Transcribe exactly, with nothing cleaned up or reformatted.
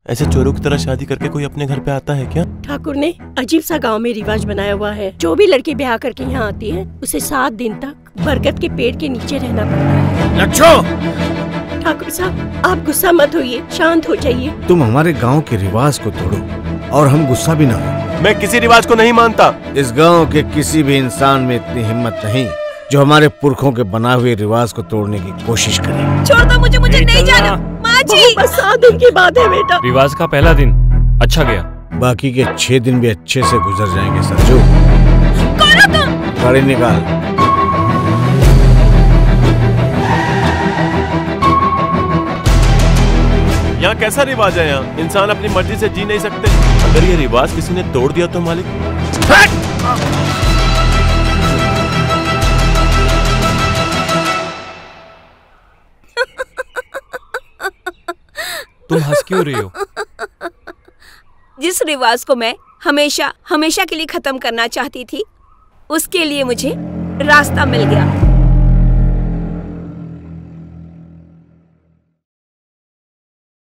ऐसे चोरों की तरह शादी करके कोई अपने घर पे आता है क्या? ठाकुर ने अजीब सा गांव में रिवाज बनाया हुआ है। जो भी लड़की ब्याह करके यहाँ आती है उसे सात दिन तक बरगद के पेड़ के नीचे रहना पड़ता है। लच्छो! ठाकुर साहब आप गुस्सा मत होइए, शांत हो जाइए। तुम हमारे गाँव के रिवाज को तोड़ो और हम गुस्सा भी ना हो। मैं किसी रिवाज को नहीं मानता। इस गाँव के किसी भी इंसान में इतनी हिम्मत नहीं जो हमारे पुरखों के बनाए हुए रिवाज को तोड़ने की कोशिश करे। छोड़ दो मुझे, मुझे नहीं जाना। माँ जी, बस सात दिन की बात है बेटा। रिवाज का पहला दिन अच्छा गया, बाकी के छह दिन भी अच्छे से गुजर जाएंगे। सरजू, कौन हो तुम? गाड़ी निकाल। यहाँ कैसा रिवाज है? यहाँ इंसान अपनी मर्जी से जी नहीं सकते। अगर ये रिवाज किसी ने तोड़ दिया तो मालिक। तुम हंस क्यों रही हो? जिस रिवाज को मैं हमेशा हमेशा के लिए खत्म करना चाहती थी, उसके लिए मुझे रास्ता मिल गया।